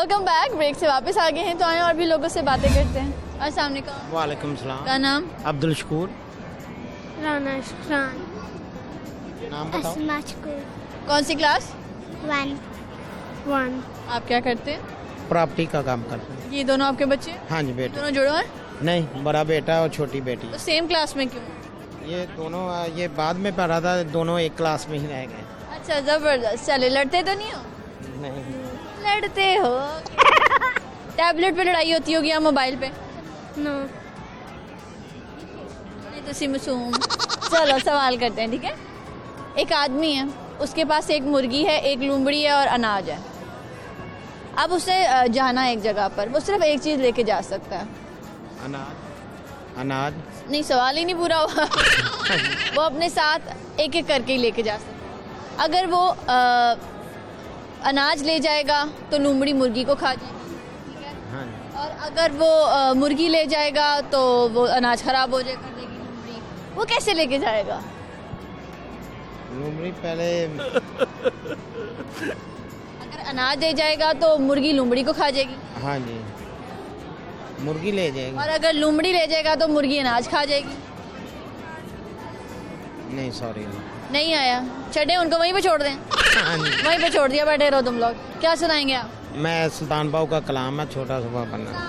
Welcome back. Break से वापस आ गए हैं तो आए और भी लोगों से बातें करते हैं। अस्सलाम वालेकुम। वालेकुम सलाम। क्या नाम? अब्दुल शकूर। राना शुक्रान। नाम बताओ। कौन सी क्लास? 1 आप क्या करते हैं? प्रॉपर्टी का काम करते हैं। ये दोनों आपके बच्चे? हाँ जी बेटे। दोनों जुड़ो हैं? नहीं, बड़ा बेटा और छोटी बेटी। तो सेम क्लास में क्यों? ये दोनों ये बाद में पढ़ा था, दोनों एक क्लास में ही रह गए। अच्छा, जबरदस्त। चले, लड़ते तो नहीं हो? नहीं। लड़ते हो। टैबलेट पे लड़ाई होती होगी या मोबाइल पे? नो। तो मासूम। चलो सवाल करते हैं, ठीक है। एक आदमी है, उसके पास एक मुर्गी है, एक लूमड़ी है और अनाज है। अब उसे जाना है एक जगह पर, वो सिर्फ एक चीज लेके जा सकता है। अनाज नहीं, सवाल ही नहीं पूरा हुआ। वो अपने साथ एक एक करके ही लेके जा सकता है। अगर वो अनाज ले जाएगा तो लूमड़ी मुर्गी को खा जाएगी, ठीक है। हाँ। और अगर वो मुर्गी ले जाएगा तो वो अनाज खराब हो जाएगा, देगी लूमड़ी। वो कैसे लेके जाएगा? लूमड़ी पहले अगर अनाज ले जाएगा तो मुर्गी लूमड़ी को खा जाएगी। हाँ जी, मुर्गी ले जाएगी। और अगर लूमड़ी ले जाएगा तो मुर्गी अनाज खा जाएगी। नहीं, सॉरी। नहीं आया, चढ़े उनको वहीं पे छोड़ दें। हाँ जी। वहीं पे छोड़ दिया, बैठे रहो तुम लोग। क्या सुनाएंगे आप? मैं सुल्तान बाबू का कलाम है, छोटा सा पन्ना।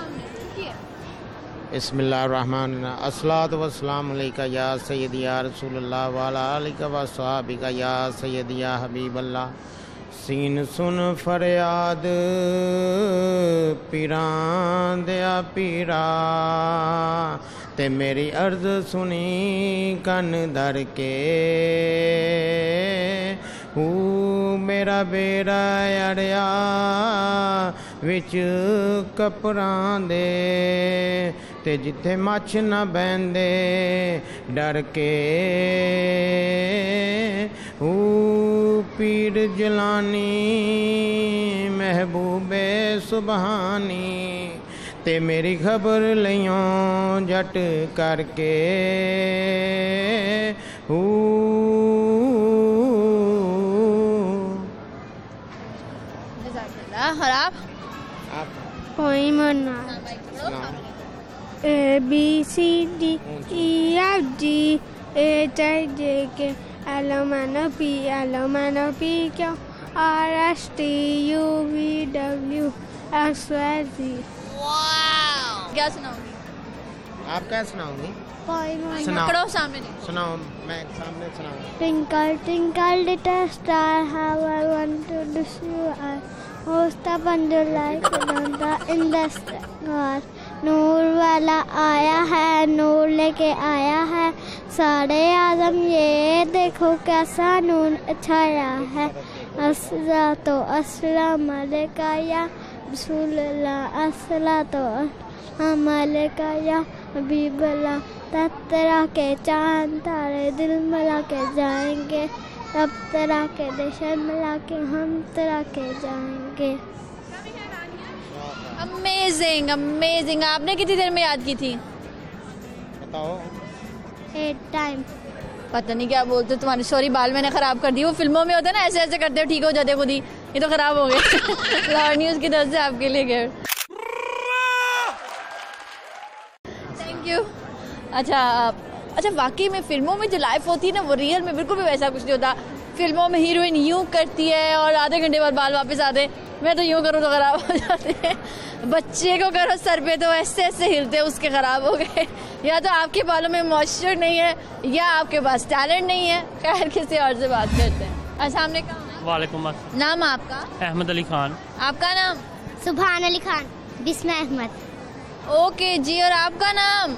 बिस्मिल्लाहिर्रहमानिर्रहीम। अस्सलातु वस्सलामु अलैका या सय्यदी या रसूलल्लाह व अला आलिका व सहाबिका या सय्यदी या हबीबल्लाह। सीन सुन फरियाद पीरां दिया पीरा, ते मेरी अर्ज सुनी कन धर के। मेरा बेड़ा अड़िया विच कपरां दे, ते जिथे मच्छ न बहंदे डर के। पीर जलानी महबूबे सुबहानी, ते मेरी खबर लियों जट करके। और आप? कोई मना। ABCD EFG HIJK LMNOP Q RST UVW XYZ। क्या सुनाऊंगी? आप क्या सुनाओगी? पकड़ो सामने नहीं। सुनाओ, मैं सामने सुनाऊंगा। Twinkle twinkle little star, how I want to see you are. Host up under like in the sky. नूर वाला आया है, नूर लेके आया है सारे आदम, ये देखो कैसा नूर छाया है। अस्सला तो अस्सलाम अलैका या रसूलल्लाह, अस्सला तो अस्सलाम अलैका या हबीबल्लाह। तब तरह के चांद तारे दिल मिला के जाएंगे, तब तरह के देशन मिला के हम तरह के जाएंगे। Amazing amazing. आपने कितनी देर में याद की थी? बताओ। 8 टाइम। पता नहीं क्या बोलते तुम्हारी। सॉरी, बाल मैंने खराब कर दिए। वो फिल्मों में होता है ना, ऐसे ऐसे करते हो ठीक हो जाते खुद ही। ये तो खराब हो गए। लाहौर न्यूज़ की तरफ से आपके लिए गिफ्ट। Thank you. अच्छा, वाकई में फिल्मों में जो लाइफ होती है ना, वो रियल में बिल्कुल भी वैसा कुछ नहीं होता। फिल्मों में हीरोइन यूं करती है और आधे घंटे बाद बाल वापस आते। मैं तो यूं करूँ तो खराब हो जाते हैं। बच्चे को करो सर पे तो ऐसे ऐसे हिलते उसके खराब हो गए। या तो आपके बालों में मॉइस्चर नहीं है या आपके पास टैलेंट नहीं है। खैर, किसी और से बात करते हैं। अस्सलाम वालेकुम। वालेकुम अस्सलाम। नाम आपका? अहमद अली खान। आपका नाम? सुभान अली खान। बिस्मा अहमद। ओके जी। और आपका नाम?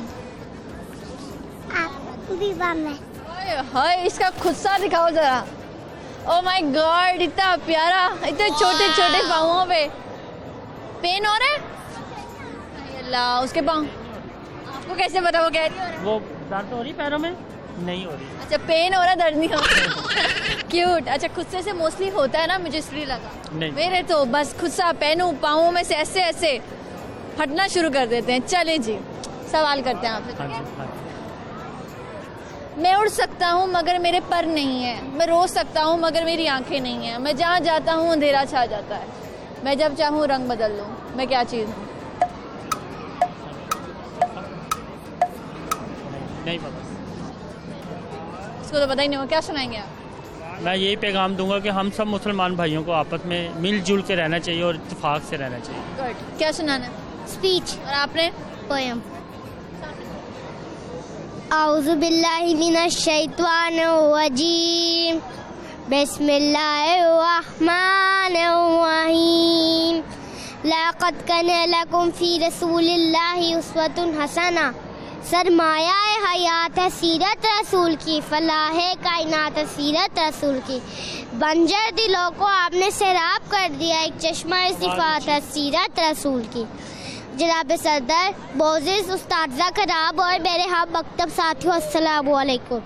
हाय, इसका खुद सा दिखाओ जरा। ओह माय गॉड, इतना प्यारा, इतने छोटे छोटे पाँवों पे पेन हो रहा है। अल्लाह, उसके पाँव आपको कैसे पता? वो कह रही है वो दर्द हो रही पैरों में? नहीं हो रही। अच्छा, पेन हो रहा, दर्द नहीं हो रहा। क्यूट। अच्छा, खुद से मोस्टली होता है ना, मुझे इसलिए लगा। नहीं, मेरे तो बस खुद सा पहनूं, पाँवों में से ऐसे ऐसे फटना शुरू कर देते हैं। चले जी, सवाल करते हैं आपसे। मैं उड़ सकता हूँ मगर मेरे पर नहीं है, मैं रो सकता हूँ मगर मेरी आंखें नहीं हैं, मैं जहाँ जाता हूँ अंधेरा छा जाता है, मैं जब चाहूँ रंग बदल लूँ, मैं क्या चीज़ हूँ? नहीं पता। इसको तो पता ही नहीं होगा, क्या सुनाएंगे आप? मैं यही पैगाम दूंगा कि हम सब मुसलमान भाइयों को आपस में मिलजुल के रहना चाहिए और इत्तेफाक से रहना चाहिए। गुड। क्या सुनाना? स्पीच। और आपने? पोयम। औज़ु बिल्लाहि मिनश शैतानिर रजीम, बिस्मिल्लाहिर रहमानिर रहीम, लक़द काना लकुम फ़ी रसूलिल्लाहि उस्वतुन हसना। सरमाया हयात है सीरत रसूल की, फलाह कायनात है सीरत रसूल की। बंजर दिलों को आपने सैराब कर दिया, एक चश्मा सिफ़ात है सीरत रसूल की। जनाब सदर, बोजिज़ उस्ताद खराब और मेरे हम मकतब साथियों, अस्सलामु अलैकुम।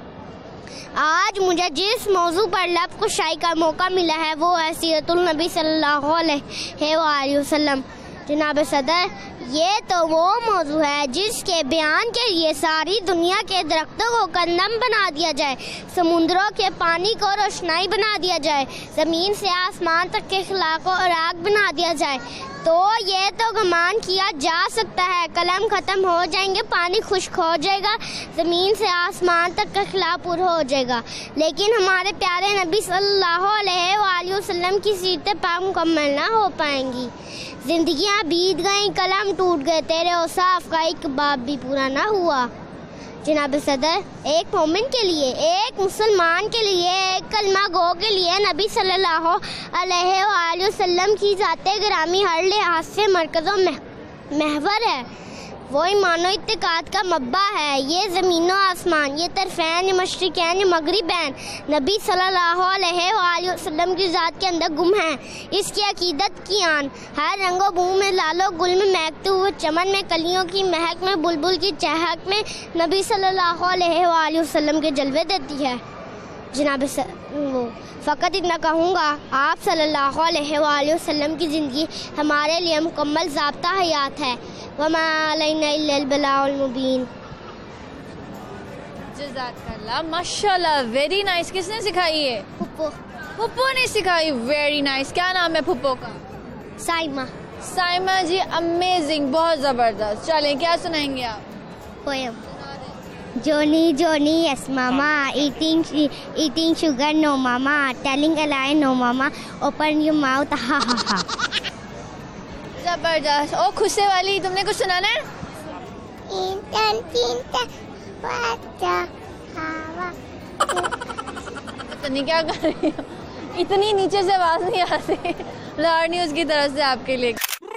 आज मुझे जिस मौजू पर लब कुशाई का मौका मिला है वो है सीरतुल नबी सल्लल्लाहु अलैहि वसल्लम। जनाब सदर, ये तो वो मौजू है जिसके बयान के लिए सारी दुनिया के दरख्तों को कंदम बना दिया जाए, समुद्रों के पानी को रोशनाई बना दिया जाए, ज़मीन से आसमान तक के खला को राग बना दिया जाए, तो ये तो गुमान किया जा सकता है कलम ख़त्म हो जाएंगे, पानी खुश्क हो जाएगा, ज़मीन से आसमान तक का खला पूरा हो जाएगा, लेकिन हमारे प्यारे नबी सल्लल्लाहु अलैहि वसल्लम की सीरत पाक मुकम्मल ना हो पाएंगी। जिंदगियां बीत गईं, कलम टूट गए, तेरे औसाफ का एक बाब भी पूरा ना हुआ। जनाब सदर, एक मोमिन के लिए, एक मुसलमान के लिए, एक कलमा गो के लिए नबी सल्लल्लाहु अलैहि वसल्लम की ज़ाते गिरामी हर लिहाज से मरकज़ों महवर है। वो ईमान और इत्तिकाद का मब्बा है। ये ज़मीन और आसमान, ये तरफ़ैन, ये मशरिक़ैन, ये मगरिबैन नबी सल्लल्लाहु अलैहि वसल्लम की ज़ात के अंदर गुम है। इसकी अकीदत की आन हर रंगो बू में, लालो गुल में, महकते हुए चमन में, कलियों की महक में, बुलबुल की चहक में नबी सल्लल्लाहु अलैहि वसल्लम के जलवे देती है। जनाब वो फ़कत इतना कहूँगा, आप सल्लल्लाहु अलैहि वसल्लम की ज़िंदगी हमारे लिए मुकम्मल ज़ाब्ता हयात है। वमा अलैना इल्लल बलाउल मुबीन। जज़ाकल्लाह, माशाल्लाह, वेरी नाइस। किसने सिखाई है? फुप्पो ने सिखाई। Very nice. क्या नाम है फुप्पो का? साइमा। साइमा जी, अमेजिंग, बहुत ज़बरदस्त। चलें, क्या सुनाएंगे आप? Poem. Johnny, Johnny, yes mama, eating sugar, no mama, telling a lie, no mama, open your mouth, ha ha ha. जबरदस्त। ओ खुशे वाली, तुमने कुछ सुनाना है? नहीं, क्या कर रही हो? इतनी नीचे से आवाज नहीं आती। लाहौर न्यूज़ की तरफ से आपके लिए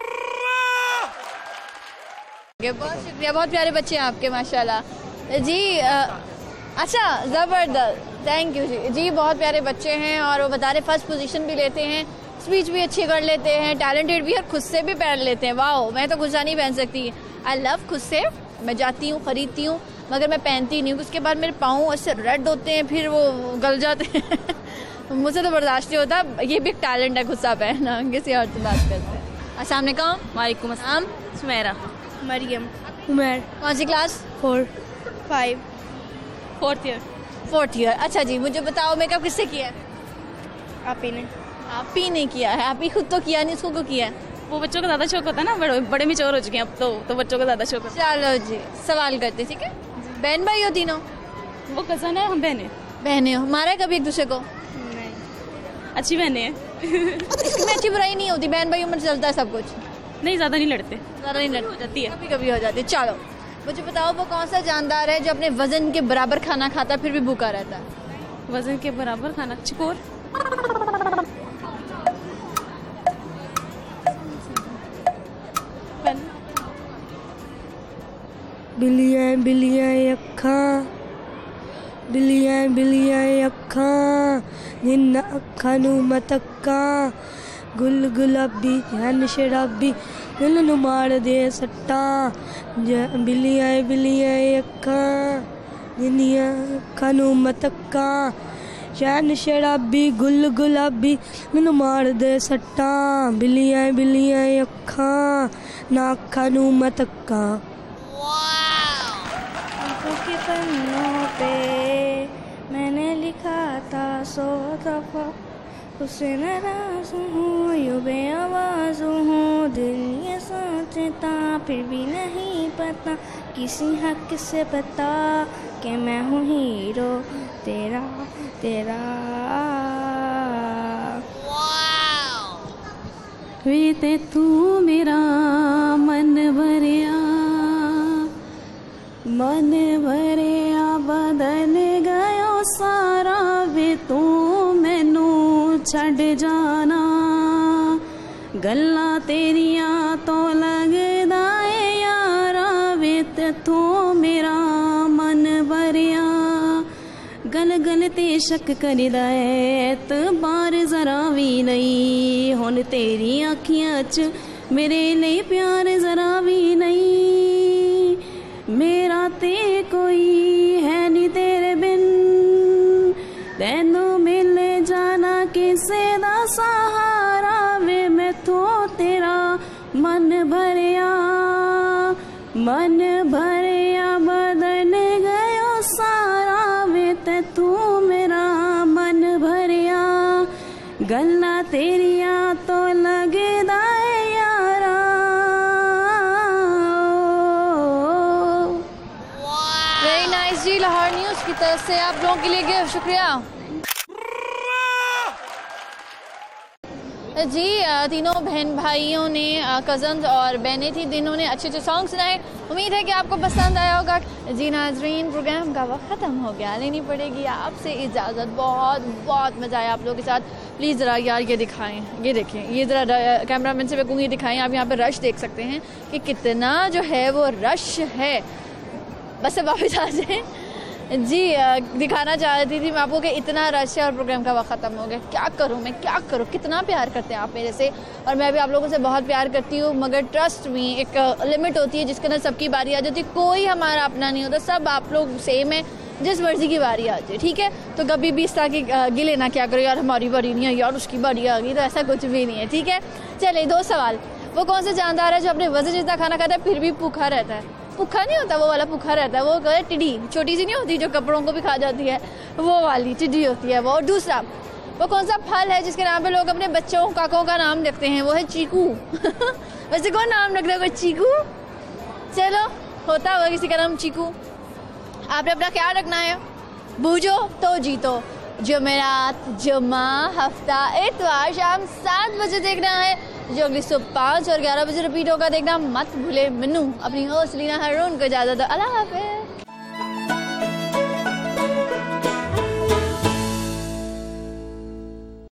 बहुत शुक्रिया। बहुत प्यारे बच्चे हैं आपके, माशाल्लाह जी। अच्छा, ज़बरदस्त, थैंक यू जी। बहुत प्यारे बच्चे हैं और वो बता रहे फर्स्ट पोजीशन भी लेते हैं, स्पीच भी अच्छी कर लेते हैं, टैलेंटेड भी, और खुद से भी पहन लेते हैं। वाह, मैं तो खुद नहीं पहन सकती। आई लव खुद से। मैं जाती हूँ, ख़रीदती हूँ, मगर मैं पहनती नहीं हूँ। उसके बाद मेरे पाँव ऐसे रेड होते हैं, फिर वो गल जाते हैं। मुझसे तो बर्दाश्त नहीं होता। ये भी एक टैलेंट है, खुद सा पहनना। किसी और से बात करते हैं। अस्सलाम वालेकुम। वालेकुम अस्सलाम। सुमेरा। मरियम। उमर। कौन सी class? 4 5 4th year. 4th year. अच्छा जी, मुझे बताओ मेकअप किससे किया है? आप ही ने। आप ही ने किया है? आप ही खुद तो किया नहीं, उसको क्यों किया है? वो बच्चों का ज़्यादा शौक होता है ना, बड़े मैच्योर हो चुके हैं अब तो बच्चों का ज़्यादा शौक होता है। चलो जी, सवाल करते, ठीक है? बहन भाई हो तीनों? वो कज़न है, हम बहनें। बहनें हो? मारा है कभी एक दूसरे को? नहीं, अच्छी बहनें हैं। इसमें अच्छी बुराई नहीं होती, बहन भाइयों में चलता है सब कुछ। नहीं, ज़्यादा नहीं लड़ते। ज़्यादा नहीं लड़ती, हो जाती है, कभी कभी हो जाती है। चलो मुझे बताओ, वो कौन सा जानदार है जो अपने वजन के बराबर खाना खाता फिर भी भूखा रहता है? वजन के बराबर खाना? चिकोर। बिलियां बिलियां अखां, बिलियां बिलियां अखां, जिन्ना अखां नू मतक्कां, गुल गुलाबी हन शराबी, दिल नू मार दे सट्टां। बिलियां बिलियां अखां, जिन्नियां अखां नू मतक्कां, शैन शराबी गुल गुलाबी, मैनू मार दे सट्टां। बिलियां बिलियां अखां, ना अखां नू मतक्कां। के पन्नों पे मैंने लिखा था 100 दफा, उसे नाराज हूँ यूँ बेआवाज हूँ, दिल ये सोचता फिर भी नहीं पता, किसी हक से बता कि मैं हूँ हीरो तेरा तेरा। वे ते तू मेरा मन भरिया, मन भरिया बदल गयो सारा, वे तू मैनू छड़ जाना, गल्लां तेरियां तो लगदा है यारा, वे ते तू मेरा मन भरिया, गल गल ते शक करदा है एतबार जरा भी नहीं, हुण तेरी अखियां च मेरे लिए प्यार जरा भी नहीं, मेरा ते कोई है नी तेरे बिन, तैनू मिल जाना किसे दा सहारा, वे मैथों तेरा मन भरिया, मन भरिया बदल गयो सारा, वे ते तू मेरा मन भरिया, गल्लां तेरियां तो लगदा है यारा। Very nice ji, Lahore news की तरफ से आप लोगों के लिए गिफ्ट, शुक्रिया जी। तीनों बहन भाइयों ने, कज़न्स और बहनें थी, तीनों ने अच्छे अच्छे सॉन्ग सुनाए। उम्मीद है कि आपको पसंद आया होगा। जी नाज़रीन, प्रोग्राम का वक्त ख़त्म हो गया, लेनी पड़ेगी आपसे इजाज़त। बहुत बहुत मज़ा आया आप लोगों के साथ। प्लीज़ ज़रा यार ये दिखाएं, ये देखें, ये ज़रा कैमरामैन से मैं कहूँगी दिखाएं। आप यहाँ पर रश देख सकते हैं कि कितना जो है वो रश है। बस अब वापस आ जाए जी। दिखाना चाहती थी मैं आपको कि इतना रश है और प्रोग्राम का वक्त ख़त्म हो गया। क्या करूं मैं, क्या करूं? कितना प्यार करते हैं आप मेरे से, और मैं भी आप लोगों से बहुत प्यार करती हूं, मगर ट्रस्ट में एक लिमिट होती है जिसके अंदर सबकी बारी आ जाती है। कोई हमारा अपना नहीं होता, सब आप लोग सेम है, जिस मर्जी की बारी आ जाए, ठीक है? तो कभी भी इस तरह की गिले ना क्या करो, यार हमारी बारी नहीं है, यार उसकी बारी आ गई, तो ऐसा कुछ भी नहीं है, ठीक है? चलिए, 2 सवाल। वो कौन सा जानदार है जो अपने वजन जितना खाना खाता है फिर भी भूखा रहता है? भूखा नहीं होता, वो वाला भूखा रहता है, वो टिड्डी, छोटी सी नहीं होती जो कपड़ों को भी खा जाती है, वो वाली टिड्डी होती है वो। और दूसरा, वो कौन सा फल है जिसके नाम पे लोग अपने बच्चों काकों का नाम रखते हैं? वो है चीकू। वैसे कौन नाम रख रहा है? कोई चीकू? चलो, होता होगा किसी का नाम चीकू। आपने अपना ख्याल रखना है। भूजो तो जीतो, जुमेरात, जुम्मा, हफ्ता, इतवार शाम 7 बजे देखना है, जो अगली सुबह 5 और 11 बजे रिपीट होगा। देखना मत भूले। मन्नू अपनी होस्ट लीना हरून को इजाज़त दो। अल्लाह हाफ़िज़।